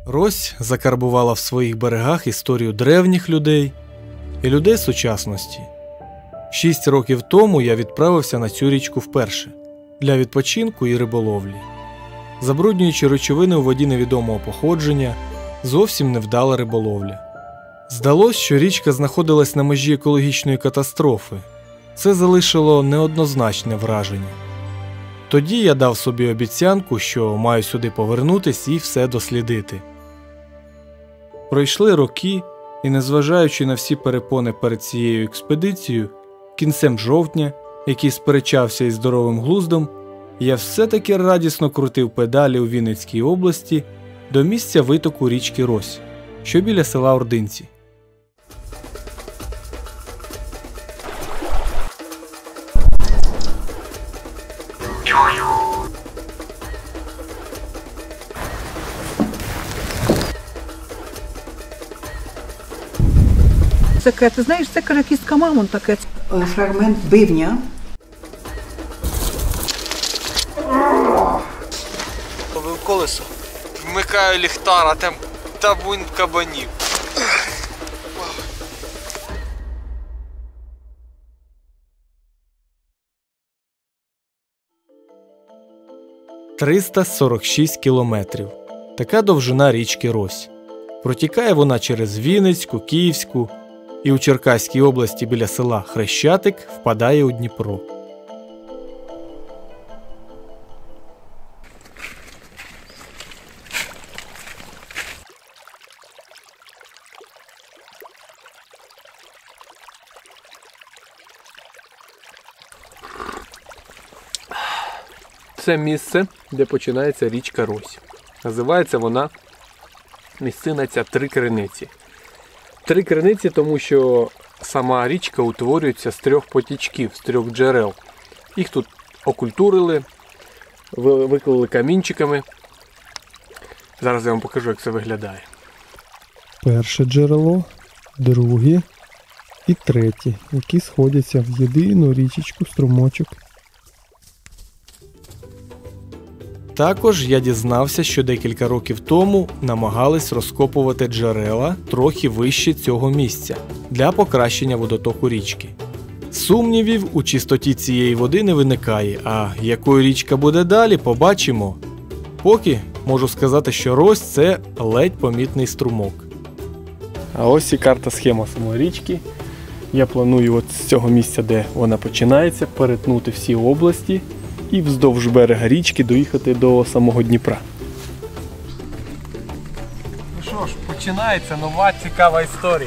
Рось закарбувала в своїх берегах історію древніх людей і людей сучасності. 6 років тому я відправився на цю річку вперше для відпочинку і риболовлі. Забруднюючи речовини у воді невідомого походження, зовсім невдала риболовля. Здалось, що річка знаходилась на межі екологічної катастрофи. Це залишило неоднозначне враження. Тоді я дав собі обіцянку, що маю сюди повернутись і все дослідити. Пройшли роки, і незважаючи на всі перепони перед цією експедицією, кінцем жовтня, який сперечався із здоровим глуздом, я все-таки радісно крутив педалі у Вінницькій області до місця витоку річки Рось, що біля села Ординці. Таке, ти знаєш, це кістка мамон таке. Фрагмент бивня. Ловив колесо, вмикаю ліхтар, а там табун кабанів. «346 кілометрів. Така довжина річки Рось. Протікає вона через Вінницьку, Київську і у Черкаській області біля села Хрещатик впадає у Дніпро. Це місце, де починається річка Рось. Називається вона місцина ця Три Криниці. Три Криниці, тому що сама річка утворюється з 3 потічків, з 3 джерел. Їх тут окультурили, виклали камінчиками. Зараз я вам покажу, як це виглядає. Перше джерело, друге і третє, які сходяться в єдину річечку, струмочок. Також я дізнався, що декілька років тому намагались розкопувати джерела трохи вище цього місця для покращення водотоку річки. Сумнівів у чистоті цієї води не виникає, а якою річка буде далі, побачимо. Поки можу сказати, що Рось – це ледь помітний струмок. А ось і карта схема самої річки. Я планую от з цього місця, де вона починається, перетнути всі області і вздовж берега річки доїхати до самого Дніпра. Ну що ж, починається нова цікава історія.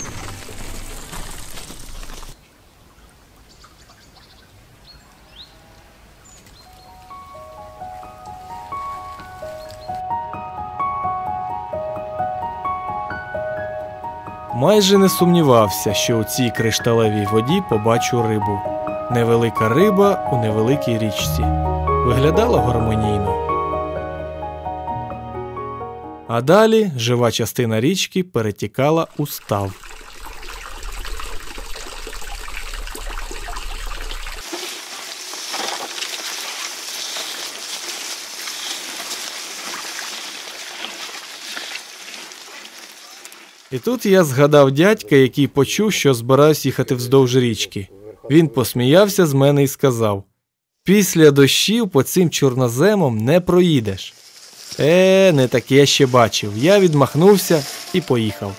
Майже не сумнівався, що у цій кришталевій воді побачу рибу. Невелика риба у невеликій річці. Виглядала гармонійно. А далі жива частина річки перетікала у став. І тут я згадав дядька, який почув, що збираюсь їхати вздовж річки. Він посміявся з мене і сказав: «Після дощів по цим чорноземам не проїдеш». Не таке я ще бачив. Я відмахнувся і поїхав.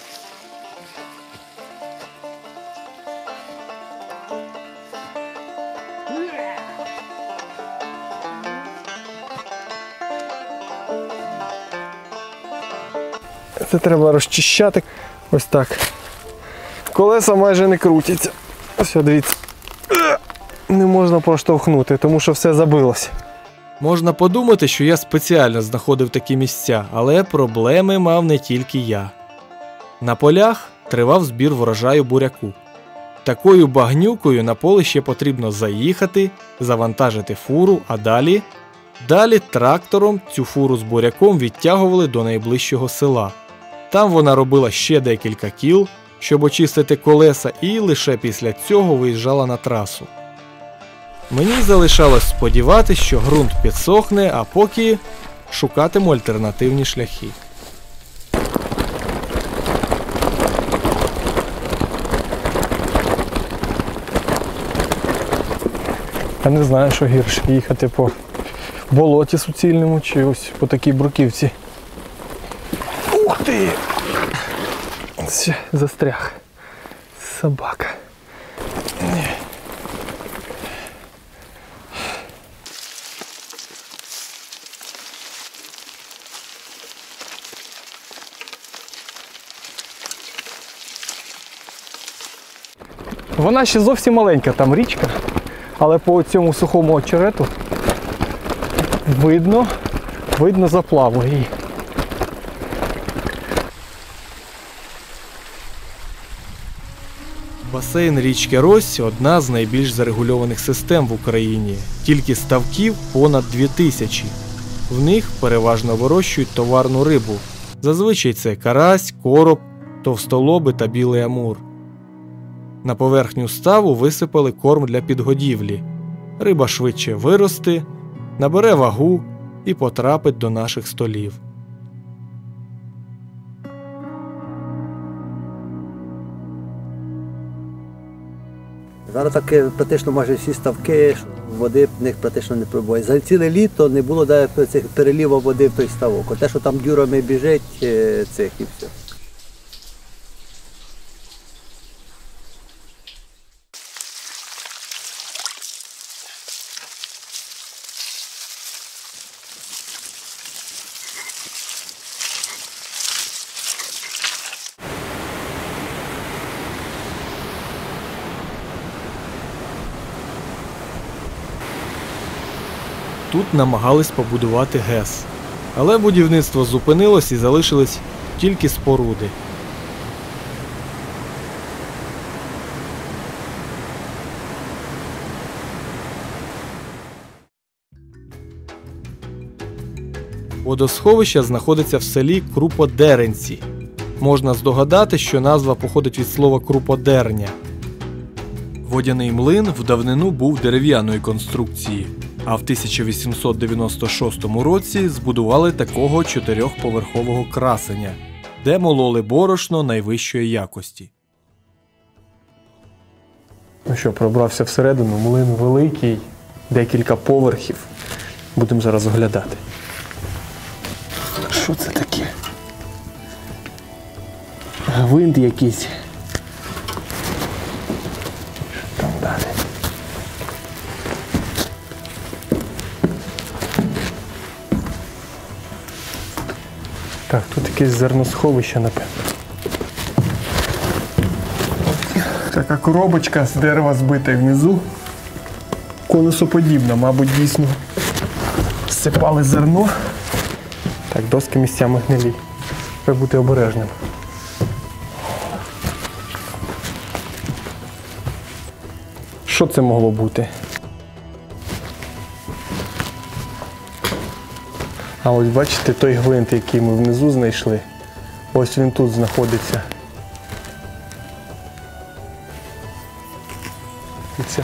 Це треба розчищати. Ось так. Колеса майже не крутяться. Ось, дивіться. Не можна проштовхнути, тому що все забилося. Можна подумати, що я спеціально знаходив такі місця, але проблеми мав не тільки я. На полях тривав збір врожаю буряку. Такою багнюкою на поле ще потрібно заїхати, завантажити фуру, а далі трактором цю фуру з буряком відтягували до найближчого села. Там вона робила ще декілька кіл, щоб очистити колеса, і лише після цього виїжджала на трасу. Мені залишалось сподіватися, що ґрунт підсохне, а поки шукатиму альтернативні шляхи. Я не знаю, що гірше, їхати по болоті суцільному чи ось по такій бруківці. Ух ти! Все, застряг. Собака. Вона ще зовсім маленька, там річка, але по цьому сухому очерету видно заплаву її. Басейн річки Рось – одна з найбільш зарегульованих систем в Україні. Тільки ставків понад 2000. В них переважно вирощують товарну рибу. Зазвичай це карась, короб, товстолоби та білий амур. На поверхню ставу висипали корм для підгодівлі. Риба швидше виросте, набере вагу і потрапить до наших столів. Зараз таке практично майже всі ставки, води в них практично не пробуває. За ціле літо не було цих переліву води в той ставок. От те, що там дюрами біжить, цих і все. Тут намагались побудувати ГЕС. Але будівництво зупинилось і залишились тільки споруди. Водосховище знаходиться в селі Круподеренці. Можна здогадати, що назва походить від слова круподерня. Водяний млин в давнину був дерев'яної конструкції, а в 1896 році збудували такого 4-поверхового красеня, де мололи борошно найвищої якості. Ну що, пробрався всередину, млин великий, декілька поверхів. Будемо зараз оглядати. Що це таке? Гвинт якийсь. Що там далі? Так, тут якесь зерносховище, напевно. Така коробочка з дерева збита внизу. Конусоподібна, мабуть, дійсно всипали зерно. Так, доски місцями гнилі. Треба бути обережним. Що це могло бути? А ось бачите, той гвинт, який ми внизу знайшли, ось він тут знаходиться. Дивіться.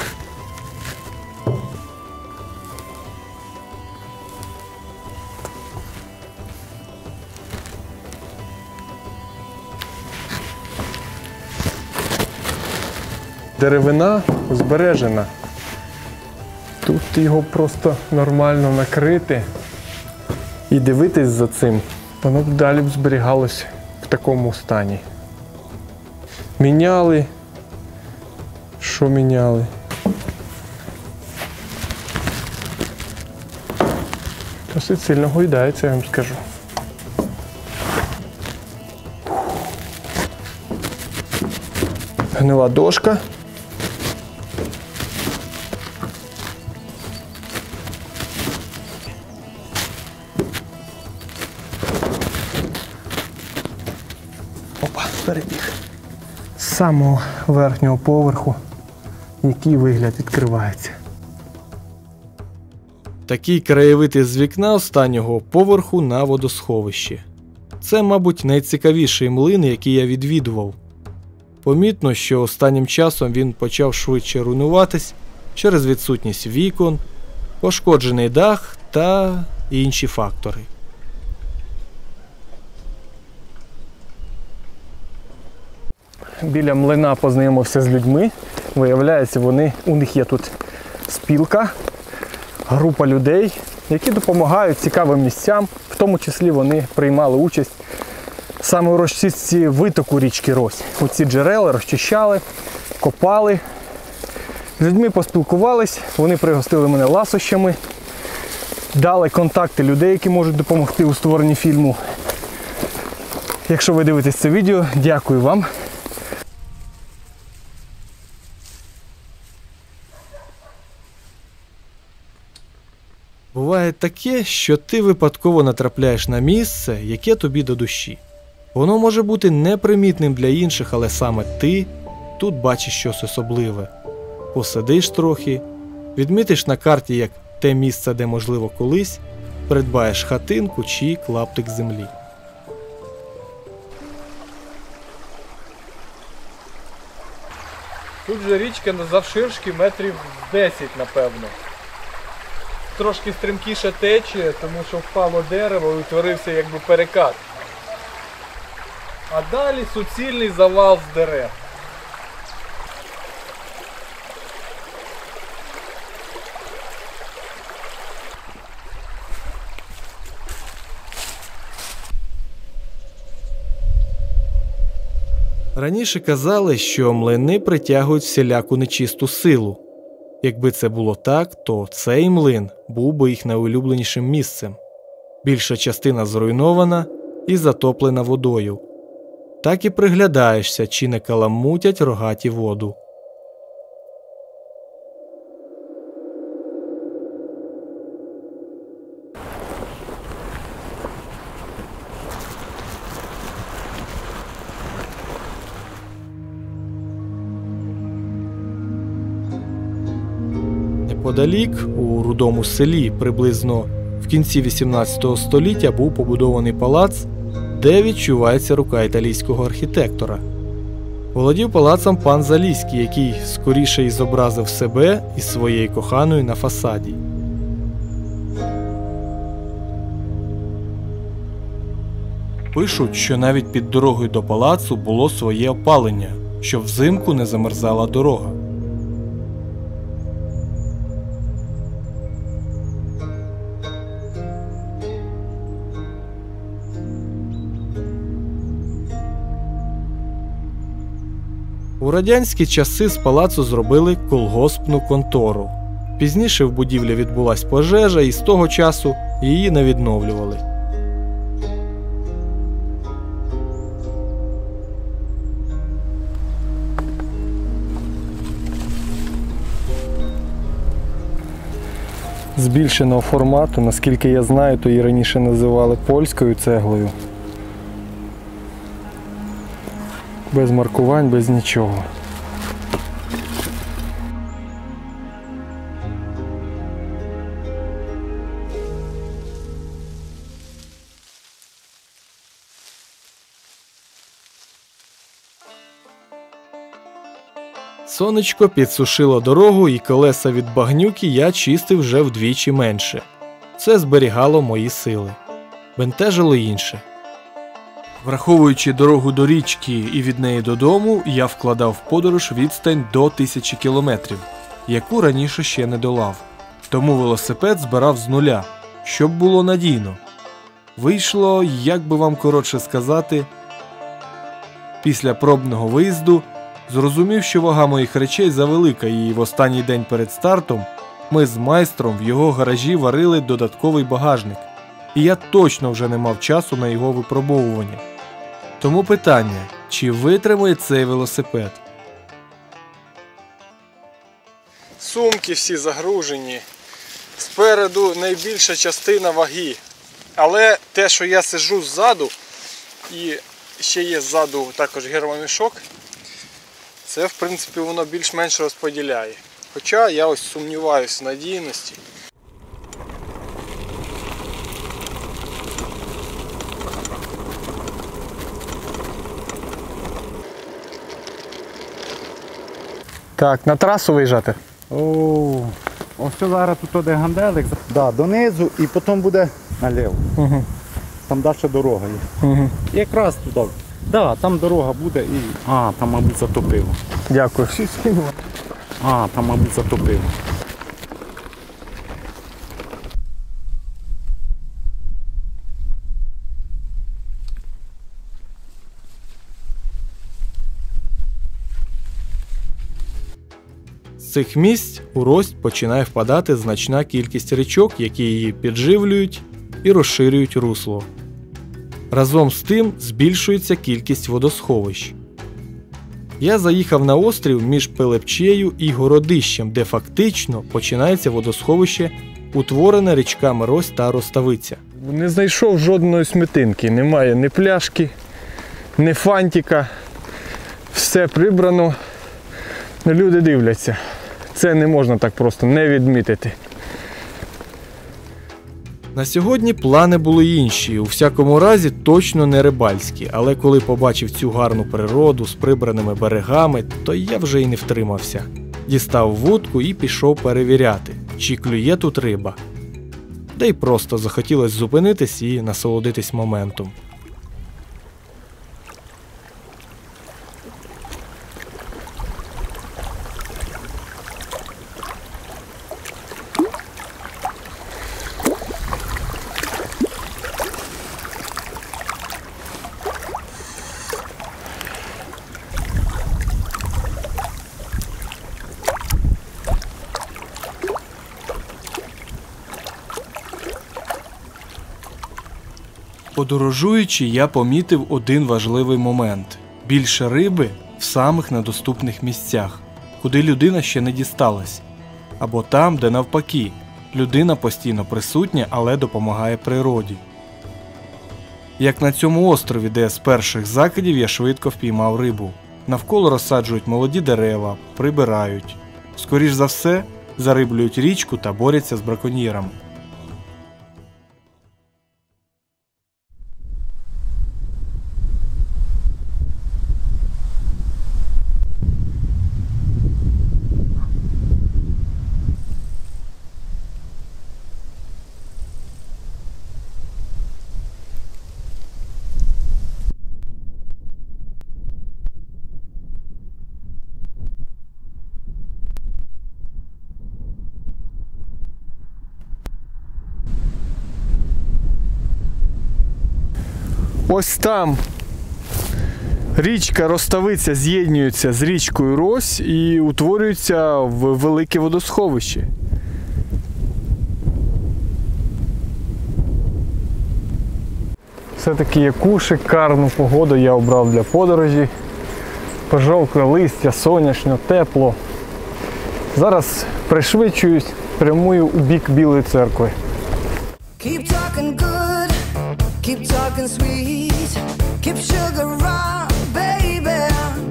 Деревина збережена. Тут його просто нормально накрити і дивитись за цим. Воно б далі б зберігалось в такому стані. Міняли. Що міняли? Досить сильно гойдається, я вам скажу. Гнила дошка. Опа, перебіг. З самого верхнього поверху, який вигляд відкривається. Такий краєвид із вікна останнього поверху на водосховище. Це, мабуть, найцікавіший млин, який я відвідував. Помітно, що останнім часом він почав швидше руйнуватись через відсутність вікон, пошкоджений дах та інші фактори. Біля млина познайомився з людьми. Виявляється, у них є тут спілка, група людей, які допомагають цікавим місцям, в тому числі вони приймали участь саме у розчистці витоку річки Рось. Оці джерела розчищали, копали. З людьми поспілкувались, вони пригостили мене ласощами, дали контакти людей, які можуть допомогти у створенні фільму. Якщо ви дивитесь це відео, дякую вам. Буває таке, що ти випадково натрапляєш на місце, яке тобі до душі. Воно може бути непримітним для інших, але саме ти тут бачиш щось особливе. Посидиш трохи, відмітиш на карті як те місце, де можливо колись, придбаєш хатинку чи клаптик землі. Тут же річка завширшки метрів 10, напевно. Трошки стрімкіше течія, тому що впало дерево і утворився якби перекат. А далі суцільний завал з дерев. Раніше казали, що млини притягують всіляку нечисту силу. Якби це було так, то цей млин був би їх найулюбленішим місцем. Більша частина зруйнована і затоплена водою. Так і приглядаєшся, чи не каламутять рогаті воду. Неподалік, у рудому селі, приблизно в кінці 18 століття був побудований палац, де відчувається рука італійського архітектора. Володів палацом пан Заліський, який скоріше і зобразив себе і своєї коханої на фасаді. Пишуть, що навіть під дорогою до палацу було своє опалення, щоб взимку не замерзала дорога. У радянські часи з палацу зробили колгоспну контору. Пізніше в будівлі відбулась пожежа і з того часу її не відновлювали. Збільшеного формату, наскільки я знаю, то її раніше називали польською цеглою. Без маркувань, без нічого. Сонечко підсушило дорогу, і колеса від багнюки я чистив вже вдвічі менше. Це зберігало мої сили. Бентежило інше. Враховуючи дорогу до річки і від неї додому, я вкладав в подорож відстань до 1000 кілометрів, яку раніше ще не долав. Тому велосипед збирав з нуля, щоб було надійно. Вийшло, як би вам коротше сказати, після пробного виїзду зрозумів, що вага моїх речей завелика, і в останній день перед стартом ми з майстром в його гаражі варили додатковий багажник. І я точно вже не мав часу на його випробовування. Тому питання, чи витримає цей велосипед? Сумки всі загружені. Спереду найбільша частина ваги. Але те, що я сиджу ззаду, і ще є ззаду також гермомішок, це в принципі воно більш-менш розподіляє. Хоча я ось сумніваюся в надійності. Так, на трасу виїжджати? Ось зараз тут де ганделик, донизу і потім буде наліво. Угу. Там далі дорога є. Угу. Якраз туди. Там дорога буде і... там, мабуть, затопило. Дякую. Там, мабуть, затопило. З цих місць у Рось починає впадати значна кількість річок, які її підживлюють і розширюють русло. Разом з тим збільшується кількість водосховищ. Я заїхав на острів між Пилипчею і Городищем, де фактично починається водосховище, утворене річками Рось та Роставиця. Не знайшов жодної смітинки, немає ні пляшки, ні фантика. Все прибрано. Люди дивляться. Це не можна так просто не відмітити. На сьогодні плани були інші, у всякому разі точно не рибальські, але коли побачив цю гарну природу з прибраними берегами, то я вже й не втримався. Дістав вудку і пішов перевіряти, чи клює тут риба. Да й просто захотілося зупинитись і насолодитись моментом. Подорожуючи, я помітив один важливий момент – більше риби в самих недоступних місцях, куди людина ще не дісталась. Або там, де навпаки, людина постійно присутня, але допомагає природі. Як на цьому острові, де з перших закидів я швидко впіймав рибу. Навколо розсаджують молоді дерева, прибирають. Скоріш за все, зариблюють річку та борються з браконьєрами. Ось там річка Роставиця з'єднується з річкою Рось і утворюється в велике водосховище. Все-таки яку шикарну погоду я обрав для подорожі. Пожовкле листя, сонячно, тепло. Зараз пришвидшуюсь, прямую у бік Білої церкви. Keep talking good, keep talking sweet, keep sugar around, baby.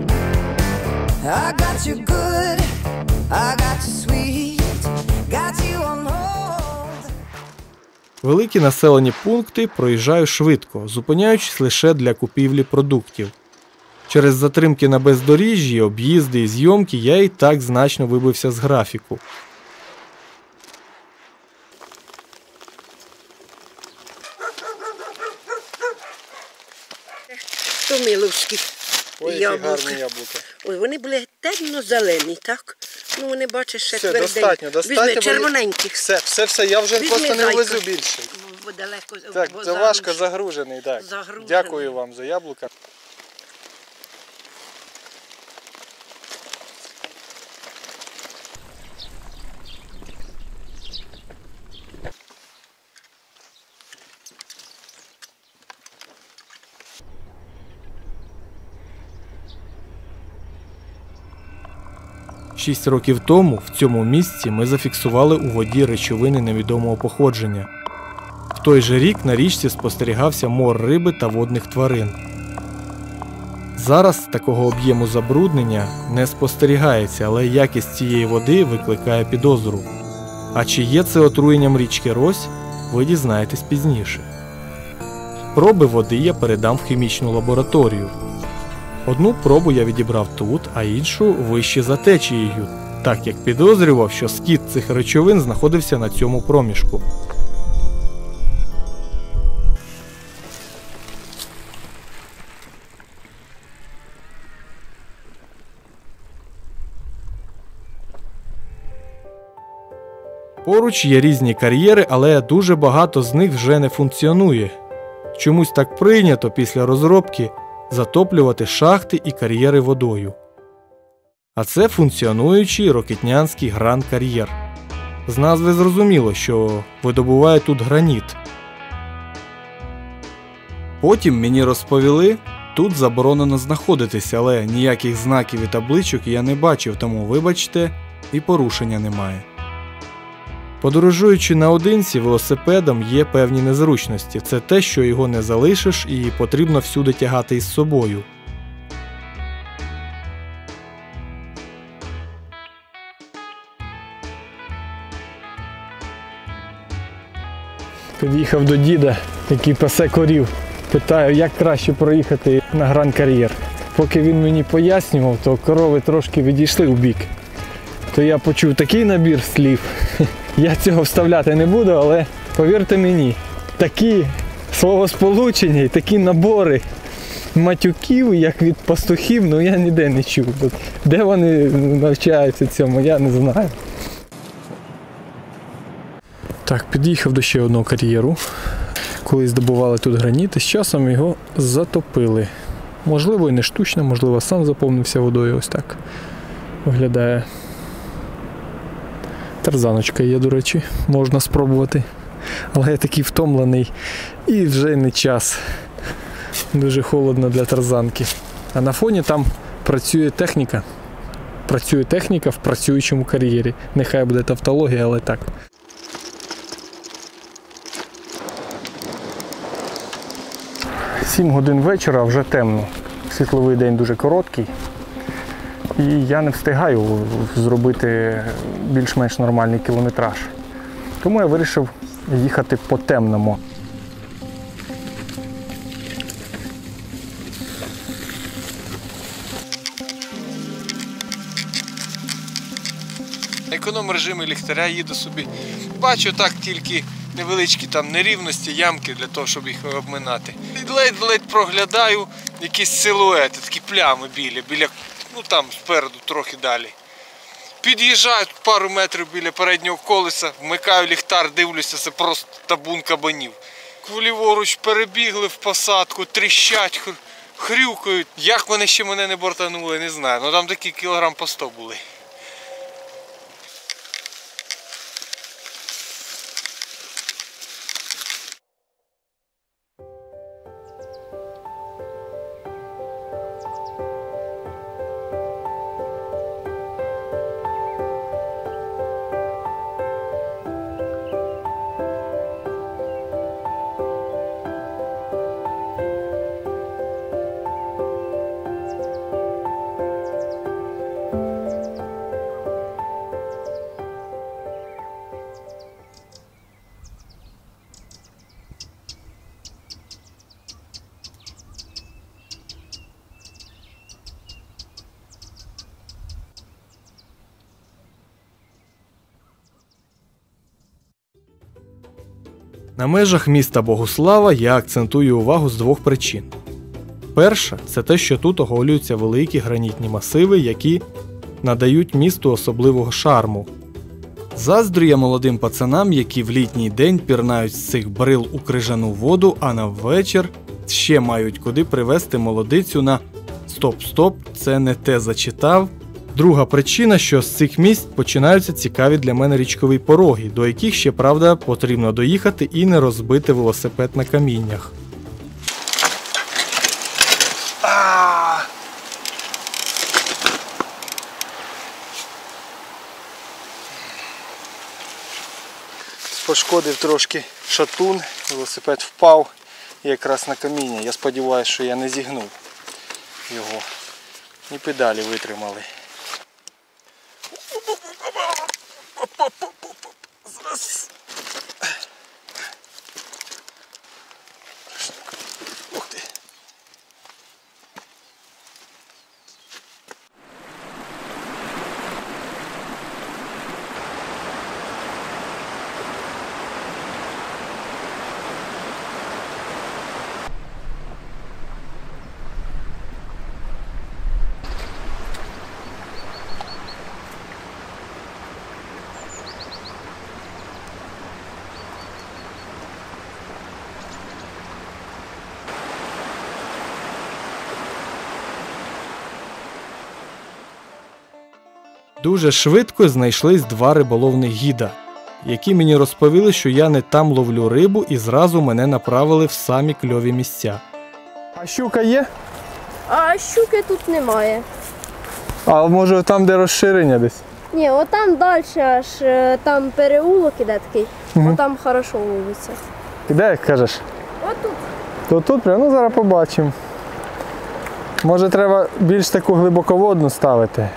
I got you good, I got you sweet, got you on hold. Великі населені пункти проїжджаю швидко, зупиняючись лише для купівлі продуктів. Через затримки на бездоріжжі, об'їзди і зйомки я і так значно вибився з графіку. Томиловські яблука. яблука. Ой, вони були темно-зелені, так? Ну, вони, бачиш, ще Все, тверденькі. достатньо. Візьми червоненьких. Все, я вже Візьми, просто не зайка. везу більше. Бо далеко, Так, бо це важко загружено. загружений, так. Загружений. Дякую вам за яблука. Шість років тому в цьому місці ми зафіксували у воді речовини невідомого походження. В той же рік на річці спостерігався мор риби та водних тварин. Зараз такого об'єму забруднення не спостерігається, але якість цієї води викликає підозру. А чи є це отруєнням річки Рось, ви дізнаєтесь пізніше. Проби води я передам в хімічну лабораторію. Одну пробу я відібрав тут, а іншу вище за течією, так як підозрював, що скид цих речовин знаходився на цьому проміжку. Поруч є різні кар'єри, але дуже багато з них вже не функціонує. Чомусь так прийнято після розробки затоплювати шахти і кар'єри водою. А це функціонуючий рокетнянський Гранд-Кар'єр. З назви зрозуміло, що видобувають тут граніт. Потім мені розповіли, тут заборонено знаходитися, але ніяких знаків і табличок я не бачив, тому вибачте, і порушення немає. Подорожуючи наодинці велосипедом є певні незручності. Це те, що його не залишиш і потрібно всюди тягати із собою. Під'їхав до діда, який пасе корів. Питаю, як краще проїхати на Гранд-Кар'єр. Поки він мені пояснював, то корови трошки відійшли в бік. То я почув такий набір слів. Я цього вставляти не буду, але повірте мені, такі словосполучення і такі набори матюків, як від пастухів, ну я ніде не чув. Де вони навчаються цьому, я не знаю. Так, під'їхав до ще одного кар'єру. Колись добували тут граніт і з часом його затопили. Можливо і не штучно, можливо сам заповнився водою, ось так виглядає. Тарзаночка є, до речі, можна спробувати. Але я такий втомлений і вже не час. Дуже холодно для тарзанки. А на фоні там працює техніка. Працює техніка в працюючому кар'єрі. Нехай буде тавтологія, але так. Сім годин вечора, вже темно. Світловий день дуже короткий. І я не встигаю зробити більш-менш нормальний кілометраж. Тому я вирішив їхати по темному. Економ режимі ліхтаря їду собі. Бачу так тільки невеличкі там нерівності, ямки для того, щоб їх обминати. Ледь-ледь проглядаю якісь силуети, такі плями біля, ну там спереду трохи далі. Під'їжджаю пару метрів біля переднього колеса, вмикаю ліхтар, дивлюся, це просто табун кабанів. Ліворуч перебігли в посадку, тріщать, хрюкають. Як вони ще мене не бортанули, не знаю. Ну там такі кілограм по 100 були. На межах міста Богуслава я акцентую увагу з двох причин. Перша – це те, що тут оголюються великі гранітні масиви, які надають місту особливого шарму. Заздрю я молодим пацанам, які в літній день пірнають з цих брил у крижану воду, а на вечір ще мають куди привезти молодицю на «Стоп, це не те зачитав». Друга причина, що з цих місць починаються цікаві для мене річкові пороги, до яких ще, правда, потрібно доїхати і не розбити велосипед на каміннях. Пошкодив трошки шатун, велосипед впав якраз на каміння. Я сподіваюся, що я не зігнув його. І педалі витримали. Зараз. Ух ти. Дуже швидко знайшлись 2 риболовних гіда, які мені розповіли, що я не там ловлю рибу, і зразу мене направили в самі кльові місця. А щука є? А щуки тут немає. А може там, де розширення десь? Ні, отам далі аж там переулок іде такий, отам хорошо ловиться. І де, як кажеш? Отут. То тут прямо, ну зараз побачимо. Може треба більш таку глибоководну ставити.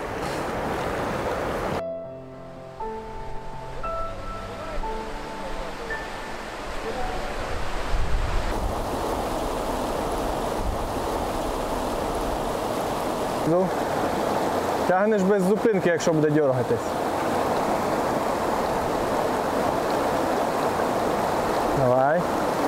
Ну, тягнеш без зупинки, якщо буде дергатись. Давай.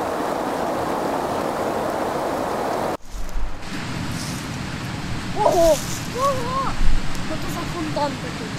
Ого! Ого! Що це за фонтан такий?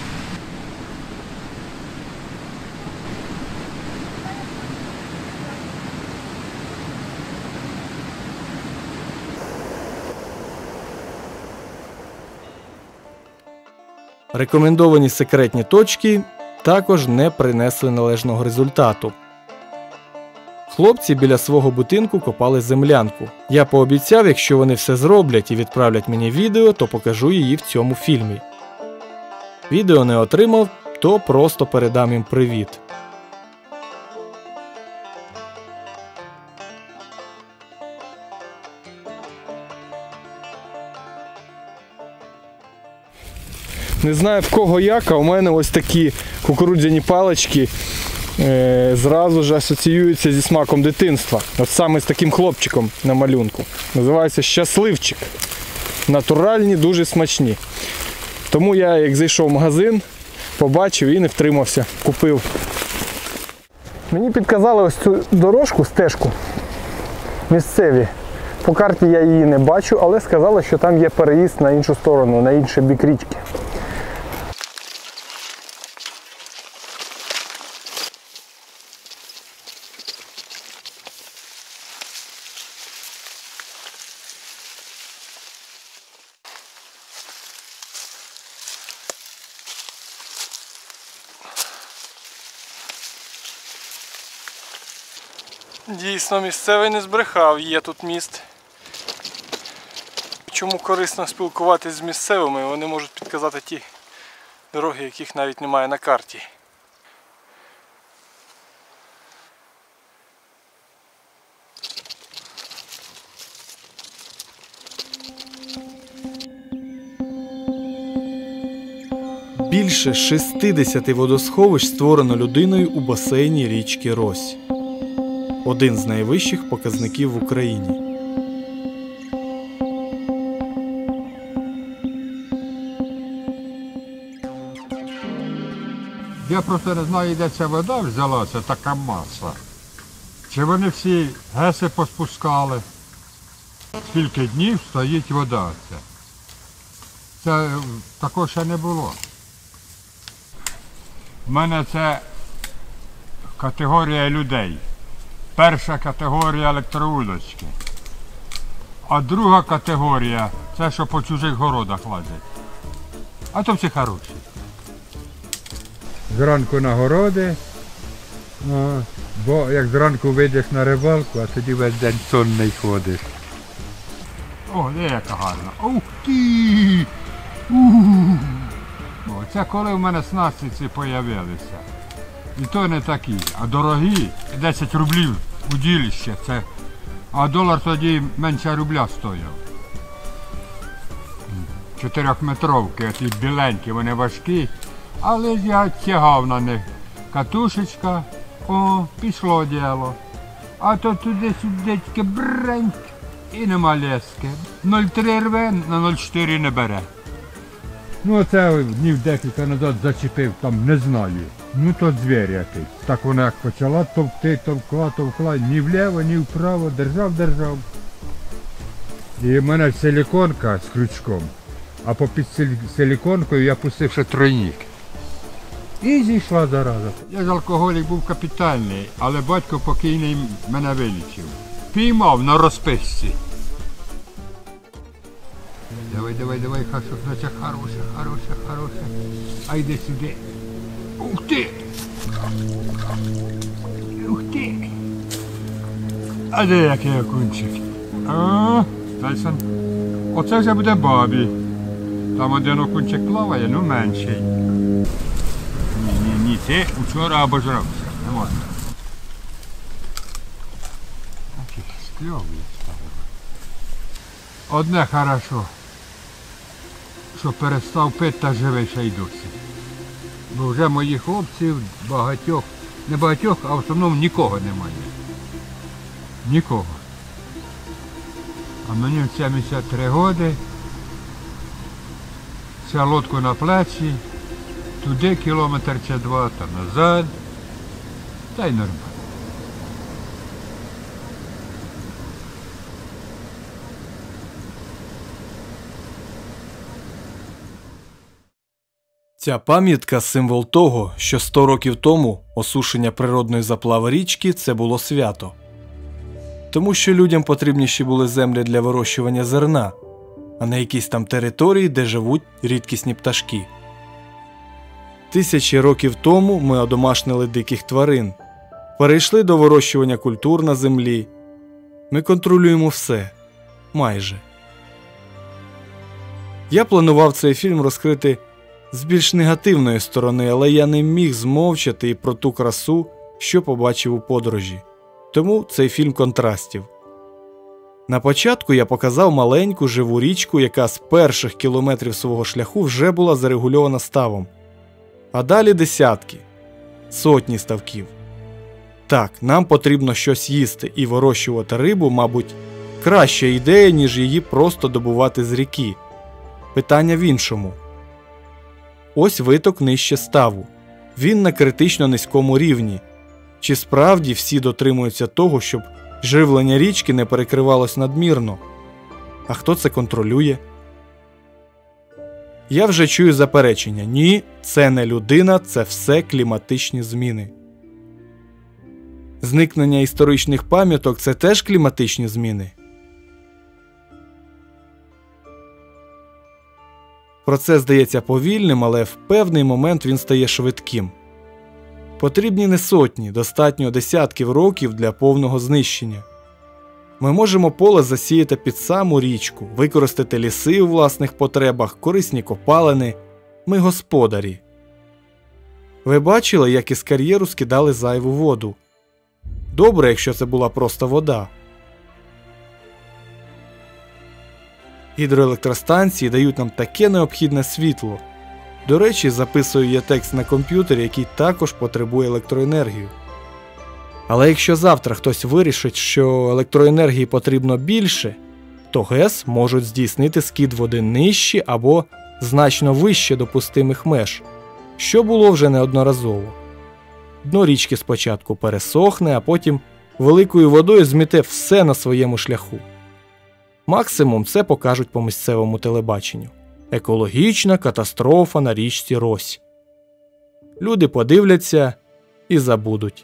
Рекомендовані секретні точки також не принесли належного результату. Хлопці біля свого будинку копали землянку. Я пообіцяв, якщо вони все зроблять і відправлять мені відео, то покажу її в цьому фільмі. Відео не отримав, то просто передам їм привіт. Не знаю в кого як, а у мене ось такі кукурудзяні палички зразу ж асоціюються зі смаком дитинства. От саме з таким хлопчиком на малюнку. Називається щасливчик. Натуральні, дуже смачні. Тому я, як зайшов в магазин, побачив і не втримався, купив. Мені підказали ось цю дорожку, стежку місцеві. По карті я її не бачу, але сказали, що там є переїзд на іншу сторону, на інший бік річки. Дійсно, місцевий не збрехав, є тут міст. Чому корисно спілкуватись з місцевими, вони можуть підказати ті дороги, яких навіть немає на карті. Більше 60 водосховищ створено людиною у басейні річки Рось. Один з найвищих показників в Україні. Я просто не знаю, де ця вода взялася, така маса. Чи вони всі геси поспускали? Скільки днів стоїть вода ця. Це такого ще не було. У мене це категорія людей. Перша категорія електроудочки. А друга категорія це, що по чужих городах лазять. А то всі хороші. Зранку на городи, бо як зранку вийдеш на рибалку, а тоді весь день сонний ходиш. О, де яка гарна. Ух ти! Це коли в мене снасті ці з'явилися. І то не такі, а дорогі, 10 рублів удилище, це, а долар тоді менше рубля стояв. 4-метровки, ті біленькі, вони важкі, але я тягав на них. Катушечка, о, пішло діло. А то туди-сюди таке бреньк і нема лески. 0,3 рве, на 0,4 не бере. Ну це днів декілька назад зачепив, там не знаю. Ну то звір якийсь. Так вона як почала товкти, товкла, ні вліво, ні вправо, держав. І в мене силіконка з крючком, а попід силіконкою я пустив ще тройник. І зійшла зараза. Я з алкоголік був капітальний, але батько покійний мене вилічив. Піймав на розписці. давай, хороша, хороша. А йди сюди. Ух ти! А де який окунчик? Тайсон, оце вже буде бабі. Там один окунчик плаває, ну менший. Ні, ти вчора обожрався, не можна. Одне хорошо, що перестав пити та живий ще й досі. Бо вже моїх хлопців багатьох, не багатьох, а в основному нікого немає. Нікого. А мені в 73 роки, ця лодку на плечі, туди кілометр чи два, та назад, та й нормально. Ця пам'ятка – символ того, що 100 років тому осушення природної заплави річки – це було свято. Тому що людям потрібніші були землі для вирощування зерна, а не якісь там території, де живуть рідкісні пташки. Тисячі років тому ми одомашнили диких тварин, перейшли до вирощування культур на землі. Ми контролюємо все. Майже. Я планував цей фільм розкрити з більш негативної сторони, але я не міг змовчати і про ту красу, що побачив у подорожі. Тому цей фільм контрастів. На початку я показав маленьку живу річку, яка з перших кілометрів свого шляху вже була зарегульована ставом. А далі десятки, сотні ставків. Так, нам потрібно щось їсти, і вирощувати рибу, мабуть, краща ідея, ніж її просто добувати з ріки. Питання в іншому. Ось виток нижче ставу. Він на критично низькому рівні. Чи справді всі дотримуються того, щоб живлення річки не перекривалось надмірно? А хто це контролює? Я вже чую заперечення. Ні, це не людина, це все кліматичні зміни. Зникнення історичних пам'яток – це теж кліматичні зміни? Процес здається повільним, але в певний момент він стає швидким. Потрібні не сотні, достатньо десятків років для повного знищення. Ми можемо поле засіяти під саму річку, використати ліси у власних потребах, корисні копалини. Ми господарі. Ви бачили, як із кар'єру скидали зайву воду? Добре, якщо це була просто вода. Гідроелектростанції дають нам таке необхідне світло. До речі, записую я текст на комп'ютері, який також потребує електроенергію. Але якщо завтра хтось вирішить, що електроенергії потрібно більше, то ГЕС можуть здійснити скид води нижче або значно вище допустимих меж, що було вже неодноразово. Дно річки спочатку пересохне, а потім великою водою зміте все на своєму шляху. Максимум це покажуть по місцевому телебаченню. Екологічна катастрофа на річці Рось. Люди подивляться і забудуть.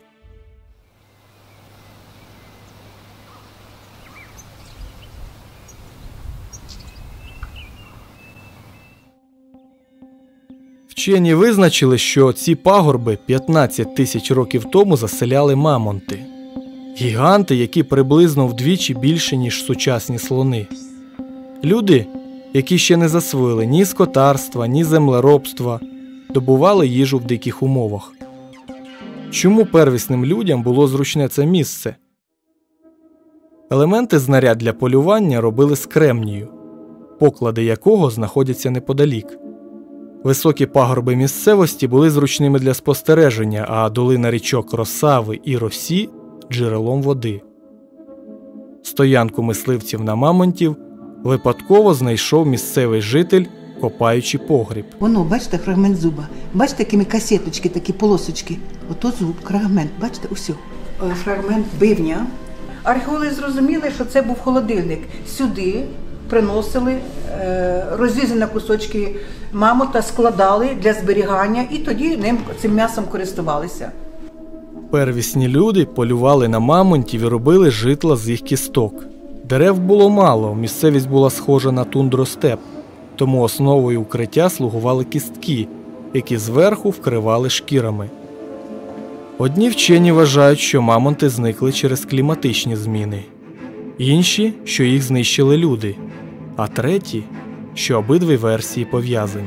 Вчені визначили, що ці пагорби 15 тисяч років тому заселяли мамонти. Гіганти, які приблизно вдвічі більше, ніж сучасні слони. Люди, які ще не засвоїли ні скотарства, ні землеробства, добували їжу в диких умовах. Чому первісним людям було зручне це місце? Елементи знарядь для полювання робили з кремнію, поклади якого знаходяться неподалік. Високі пагорби місцевості були зручними для спостереження, а долина річок Росави і Росі – джерелом води. Стоянку мисливців на мамонтів випадково знайшов місцевий житель, копаючи погріб. Воно, бачите, фрагмент зуба. Бачите, якими касеточки, такі полосочки. Ото зуб, фрагмент, бачите, усе. Фрагмент бивня. Археологи зрозуміли, що це був холодильник. Сюди приносили розрізані на кусочки мамонта, складали для зберігання і тоді ним, цим м'ясом користувалися. Первісні люди полювали на мамонтів і робили житла з їх кісток. Дерев було мало, місцевість була схожа на тундростеп. тому основою укриття слугували кістки, які зверху вкривали шкірами. Одні вчені вважають, що мамонти зникли через кліматичні зміни, інші, що їх знищили люди, а треті, що обидві версії пов'язані.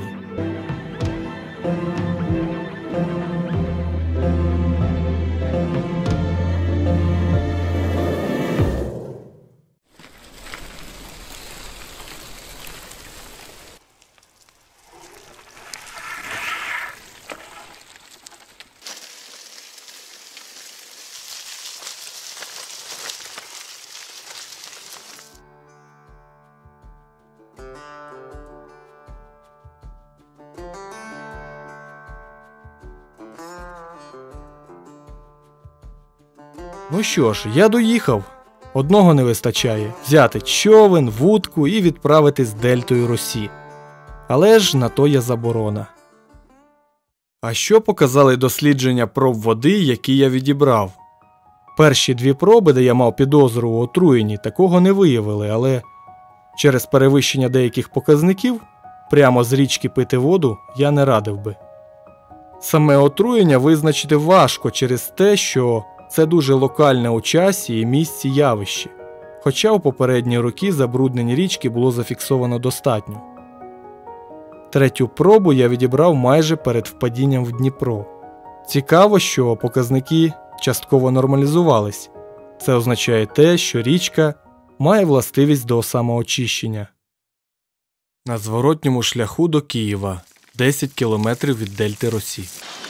Ну що ж, я доїхав. Одного не вистачає – взяти човен, вудку і відправитись дельтою Росі. Але ж на то є заборона. А що показали дослідження проб води, які я відібрав? Перші 2 проби, де я мав підозру у отруєнні, такого не виявили, але через перевищення деяких показників прямо з річки пити воду я не радив би. Саме отруєння визначити важко через те, що це дуже локальне у часі і місці явище, хоча у попередні роки забруднень річки було зафіксовано достатньо. 3-ю пробу я відібрав майже перед впадінням в Дніпро. Цікаво, що показники частково нормалізувались. Це означає те, що річка має властивість до самоочищення. На зворотньому шляху до Києва 10 кілометрів від дельти Росі.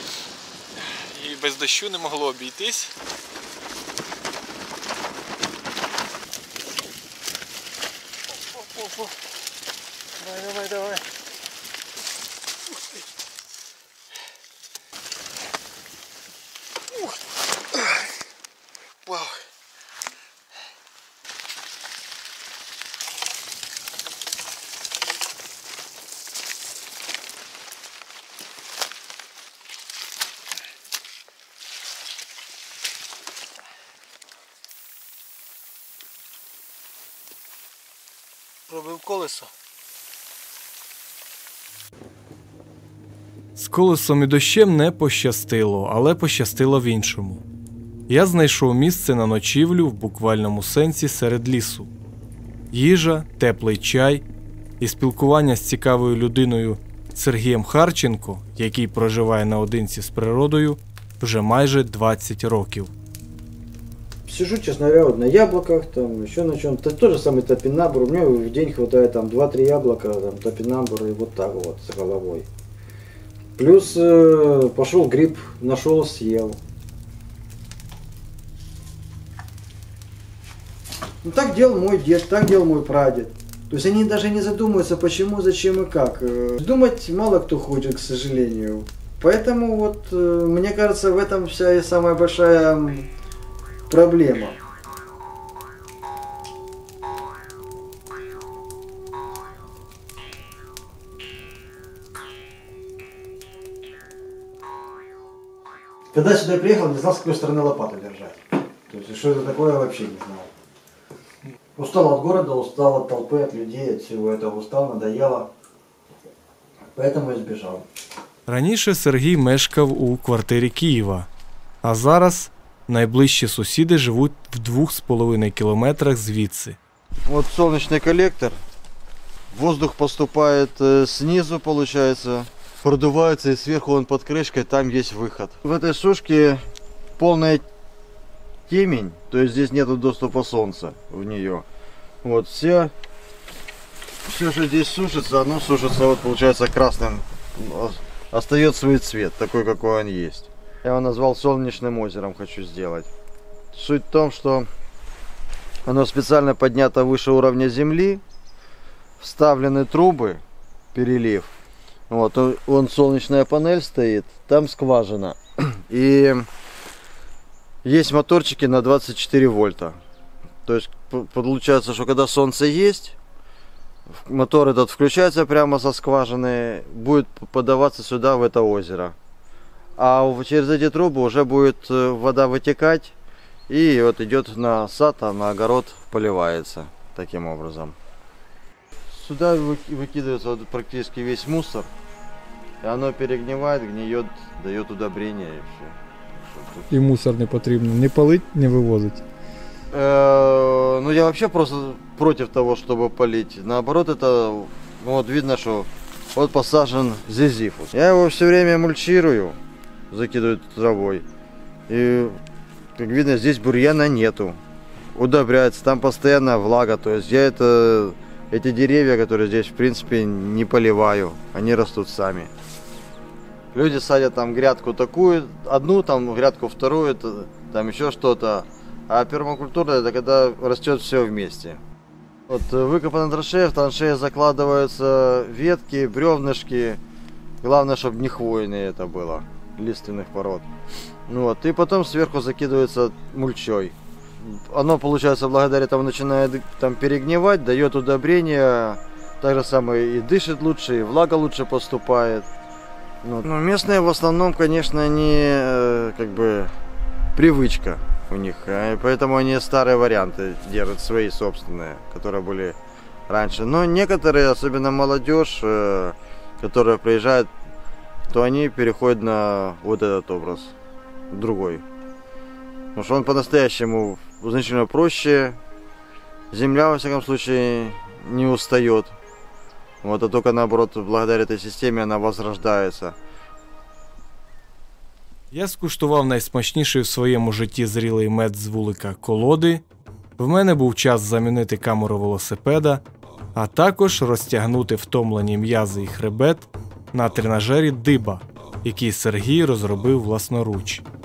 І без дощу не могло обійтись. Давай. Вау. Пробив колесо. З колесом і дощем не пощастило, але пощастило в іншому. Я знайшов місце на ночівлю в буквальному сенсі серед лісу. Їжа, теплий чай і спілкування з цікавою людиною Сергієм Харченко, який проживає наодинці з природою вже майже 20 років. Сижу, честно говоря, вот на яблоках, там, еще на чем-то. Тот же самый топинамбур. У меня в день хватает там 2-3 яблока, там, топинамбура и вот так вот с головой. Плюс пошел гриб, нашел, съел. Ну, так делал мой дед, так делал мой прадед. То есть они даже не задумываются, почему, зачем и как. Думать мало кто хочет, к сожалению. Поэтому вот, мне кажется, в этом вся и самая большая проблема. Когда сюда приехал, не знал, с какой стороны лопату держать. То есть, что это такое, я вообще не знал. Устал от города, устал от толпы, от людей, от всего этого устал, надоело. Поэтому и сбежал. Раніше Сергій мешкав у квартирі Києва, а зараз найближчі сусіди живуть в 2,5 кілометрах звідси. Вот солнечный коллектор. Воздух поступает снизу, получается, продувается, и сверху он под крышкой, там есть выход. В этой сушке полная темень, то есть здесь нету доступа солнца в нее. Вот все, что здесь сушится, оно сушится, вот получается красным, остает свой цвет, такой какой он есть. Я его назвал солнечным озером, хочу сделать. Суть в том, что оно специально поднято выше уровня земли, вставлены трубы, перелив. Вот, вон солнечная панель стоит, там скважина. И есть моторчики на 24 вольта. То есть получается, что когда солнце есть, мотор этот включается прямо со скважины, будет подаваться сюда, в это озеро. А через эти трубы уже будет вода вытекать и вот идет на сад, а на огород поливается таким образом. Сюда выкидывается вот практически весь мусор. И оно перегнивает, гниет, дает удобрение и все. І мусор не потрібно не палить, не вивозить. Ну я вообще просто против того, чтобы полить. Наоборот, это вот видно, что вот посажен зизифус. Я его все время мульчирую, закидываю травой. И как видно, здесь бурьяна нету. Удобряется, там постоянно влага. То есть я эти деревья, которые здесь, в принципе, не поливаю. Они растут сами. Люди садят там грядку такую, одну, там грядку вторую, там еще что-то. А пермакультура это когда растет все вместе. Вот выкопана траншея, в траншеи закладываются ветки, бревнышки. Главное, чтобы не хвойные это было, лиственных пород. Ну вот, и потом сверху закидывается мульчой. Оно, получается, благодаря тому начинает там перегнивать, дает удобрение. Так же самое и дышит лучше, и влага лучше поступает. Ну, местные в основном, конечно, они как бы привычка у них, поэтому они старые варианты держат, свои собственные, которые были раньше. Но некоторые, особенно молодежь, которая приезжает, то они переходят на вот этот образ, другой. Потому что он по-настоящему значительно проще, земля, во всяком случае, не устает. Вот, а только наоборот, благодаря этой системе она возрождается. Я скуштував найсмачніший в своєму житті зрілий мед з вулика колоди. В мене був час замінити камеру велосипеда, а також розтягнути втомлені м'язи і хребет на тренажері диба, який Сергій розробив власноруч.